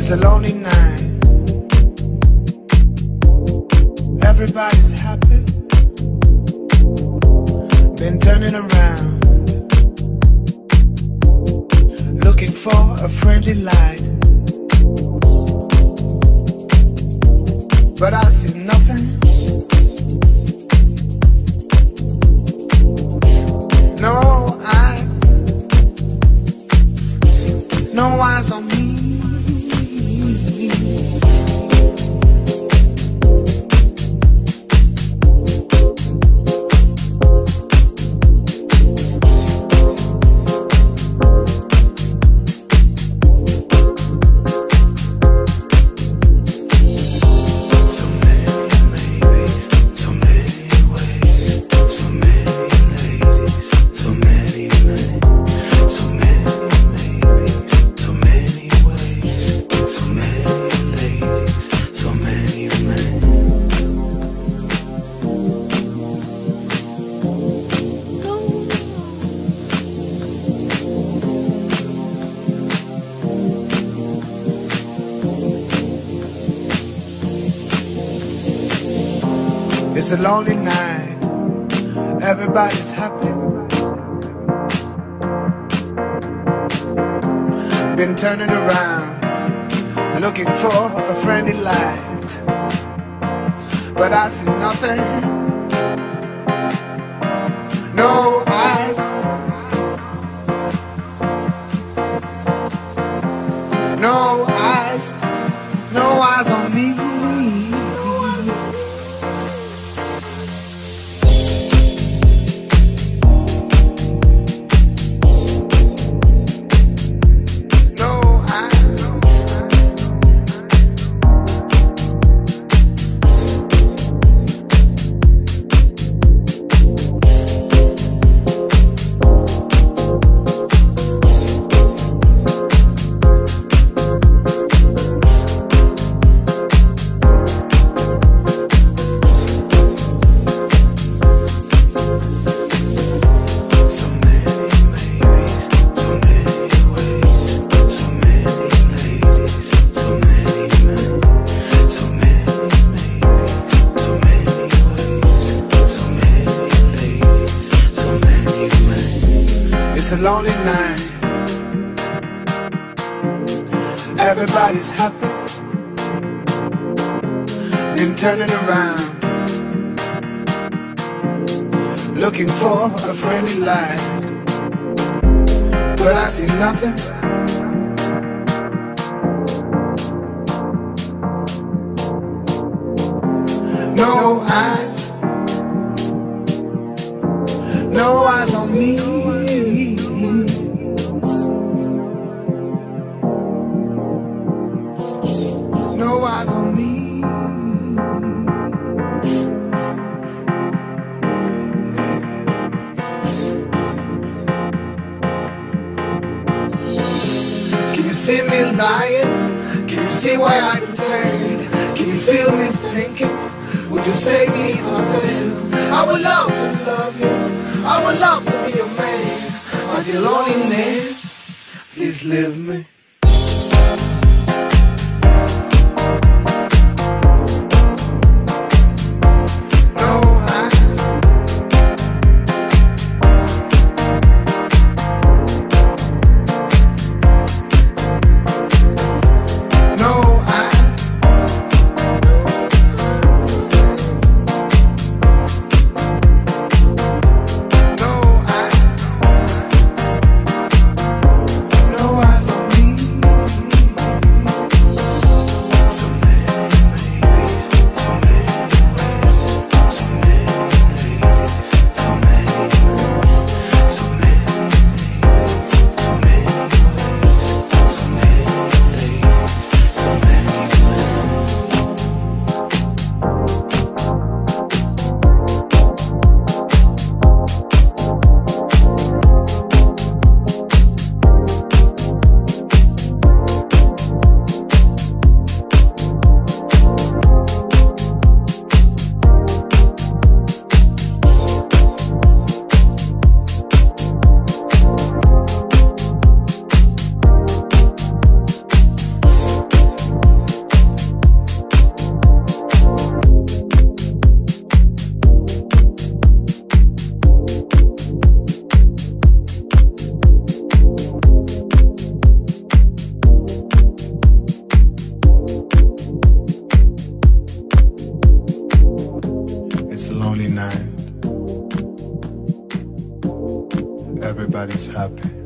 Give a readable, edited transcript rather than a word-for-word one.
It's a lonely night. Everybody's happy. Been turning around, looking for a friendly light, but I see nothing. No eyes, no eyes on me. It's a lonely night. Everybody's happy. Been turning around, looking for a friendly light, but I see nothing. No eyes, no eyes, no eyes on me. It's a lonely night. Everybody's happy. Been turning around, looking for a friendly light, but I see nothing. No eyes, no eyes on me. No eyes on me. Can you see me lying? Can you see why I pretend? Can you feel me thinking? Would you say me if I fail? I would love to love you. I would love to be your man. But your loneliness, please leave me. No eyes on me. It's a lonely night. Everybody's happy.